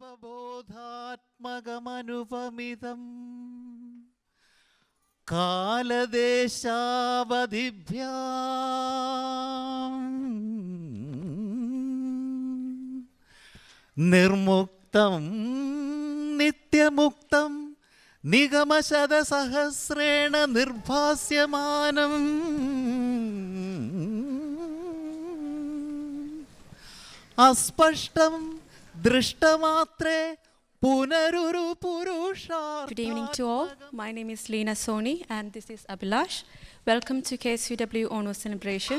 അവബോധാത്മകമനുപമിതം കാലദേശാവധിഭ്യാം നിർമുക്തം നിത്യമുക്തം നിഗമശതസഹസ്രേണ നിർഭാസ്യമാനം അസ്പഷ്ടം ദൃഷ്ടമാത്രേ പുനരുരു പുരുഷാർത്ഥ. Good evening to all. My name is Leena Soni and this is Abhilash. Welcome to KSUW Onam celebration.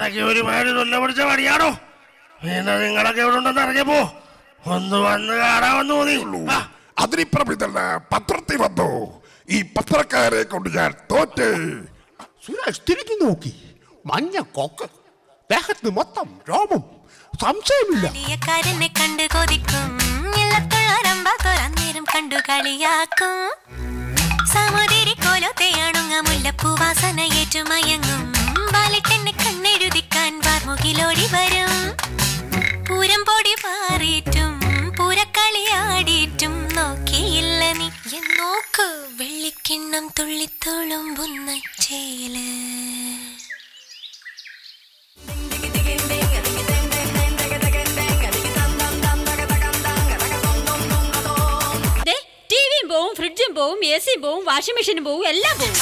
അതൊക്കെ ഒരുപാട് തൊല്ല പിടിച്ച പണിയാണോ? പിന്നെ നിങ്ങളൊക്കെ എവിടെ ഉണ്ടെന്ന് അറിഞ്ഞപ്പോ ഒന്ന് വന്ന് കാണാമെന്ന് തോന്നി. അതിനിപ്പുറം ഇതല്ലേ പത്രത്തിൽ വന്നു. ഈ പത്രക്കാരെ കൊണ്ട് ഞാൻ തോറ്റ്. സുരേഷ് തിരിഞ്ഞു നോക്കി. മഞ്ഞ കൊക്ക്, ദേഹത്ത് മൊത്തം രോമം, സംശയമില്ല. കണ്ടു കൊതിക്കും കണ്ടു കളിയാക്കും സമുദ്രി കോലത്തെയാണുങ്ങ മുല്ലപ്പൂ വാസന ഏറ്റുമയങ്ങും വാലിട്ടെന്നെ കണ്ണെഴുതിക്കാൻ വാർമുകിലോടി വരും. പൂരം പൊടി പാറിയിട്ടും പൂരക്കളിയാടിയിട്ടും നോക്കിയില്ല നീ നോക്ക് വെള്ളിക്കിണ്ണം തുള്ളിത്തുളുമ്പുന്ന ചേല്. പോവും, ഫ്രിഡ്ജും പോവും, എ സിയും പോവും, വാഷിംഗ് മെഷീനും പോവും, എല്ലാം പോവും.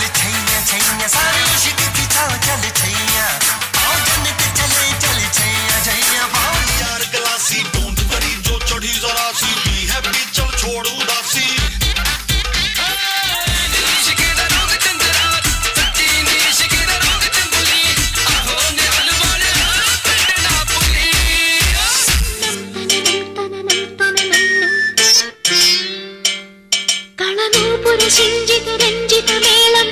രഞ്ജിത രഞ്ജിത മേളം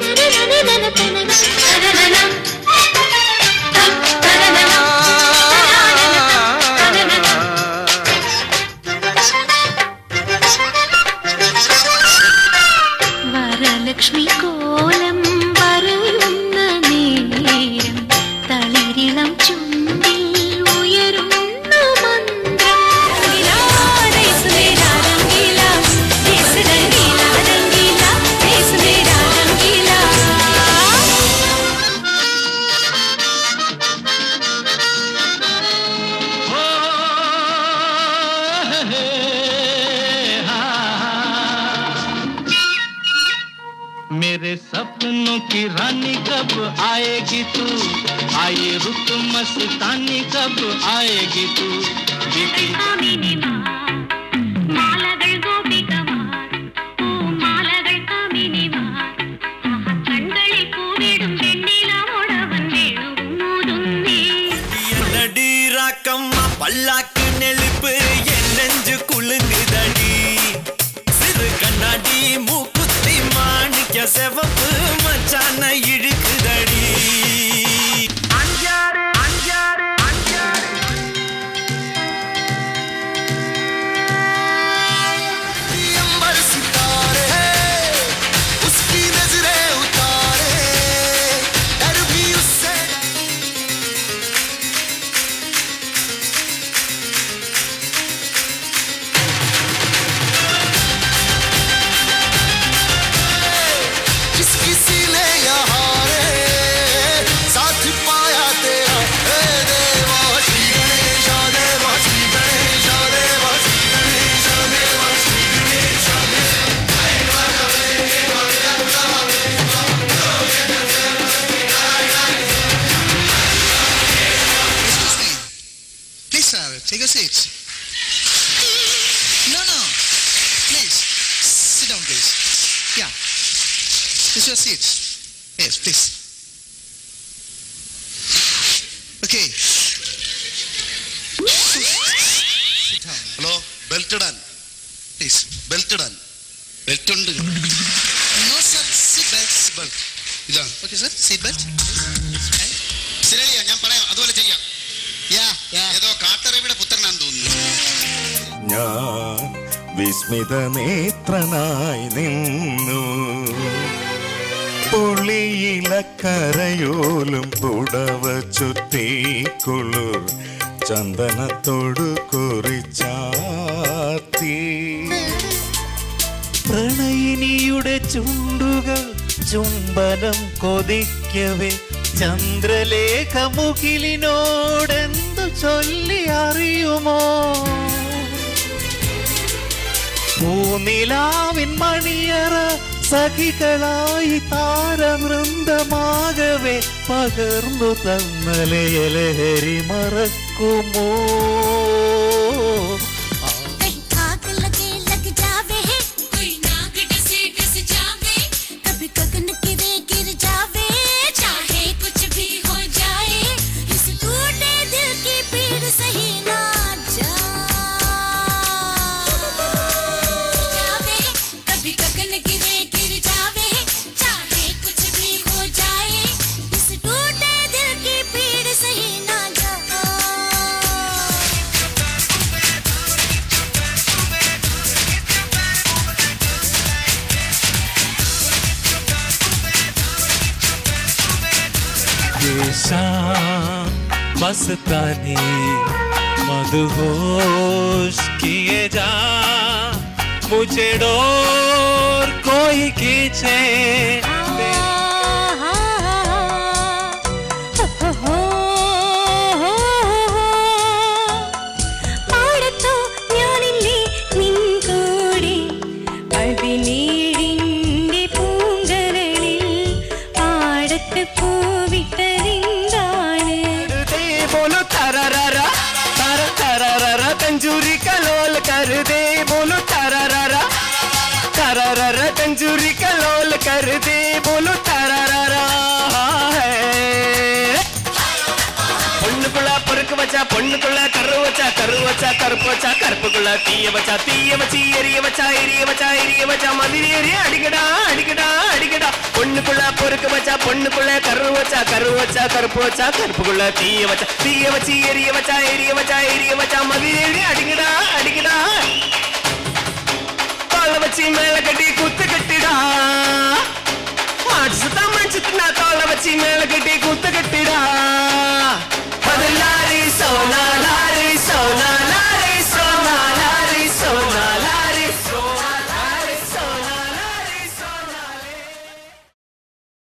വരലക്ഷ്മി കോലം പറയുന്ന നേരം തളിരിളം ചുണ്ടിൽ ഉയരുന്ന മന്ത്രം. मेरे सपनों की रानी कब आएगी तू, आए रुत मस्तानी कब आएगी तू. മാലകൾ ഗോപികമാർ പൂമാലകൾ കാമിനിമാർ കണ്ണുകളിൽ പൂവിടും വെണ്ണിലാവോടവൻ വേണുമൂതുന്നേ. நடீராக்கம்மா பல்லாக்கு நெளிப்பு என் நெஞ்சு குளுங்குதடி. சிறு கண்ணாடி மூக்குத்தி மாணிக்க செவப்பு மச்சான இழுக்குதடி. Take a seat. No. Please. Sit down, please. Yeah. This is your seat. Yes, please. Okay. Sit down. Hello, belt ഇടാൻ പ്ലീസ്. ബെൽറ്റ് ഇടാൻ. ബെൽറ്റ് ഉണ്ട്. No, sir. Seat belt. Seat belt. ഇതാ. Okay, sir. Seat belt. ശരിയാ, ഞാൻ പറയാം. അതുപോലെ ചെയ്യാം. Yeah. ഏതോ കാട്ടറബിയുടെ പുത്രനാന്ന് തോന്നുന്നു. ഞാൻ വിസ്മിത നേത്രനായി നിന്നു. പുളിയിലക്കരയോലും പുടവ ചുറ്റി കുളിർ ചന്ദനത്തോടു കുറിച്ചാത്തി. പ്രണയിനിയുടെ ചുണ്ടുകൾ ചുംബനം കൊതിക്കവേ ചന്ദ്രലേഖ മുകിലിനോടെന്തു ചൊല്ലി അറിയുമോ. പൂനിലാവിൻ മണിയറ സഖികളായി താരവൃന്ദമാകവേ പകർന്നു തന്നലയലഹരി മറക്കുമോ. कभी गगन गिरे गिर जावे चाहे कुछ भी हो जाए ये शाम मस्तानी मदहोश किए जा मुझे डोर कोई खींचे तंजूरी का लोल कर दे बोलो तारारा तारारा तंजूरी का लोल कर दे बोलो तारारा பொண்ணுக்குள்ள பொறுக்கு வச்சா பொண்ணுக்குள்ள கரு வச்சா கருப்பு வச்சா கருப்புக்குள்ள தீய வச்சு எரிய வச்சா மதிரி எரிய அடிக்கடா பொண்ணுக்குள்ள பொறுக்கு வச்சா பொண்ணுக்குள்ள கரு வச்சா கருப்பு வச்சா கருப்புக்குள்ள தீய வச்சு எரிய வச்சா மதிரி எரிய அடிக்கடா கால வச்சு மேல கட்டி குத்து கட்டிடா மனுஷத்துனா தோலை வச்சு மேல கட்டி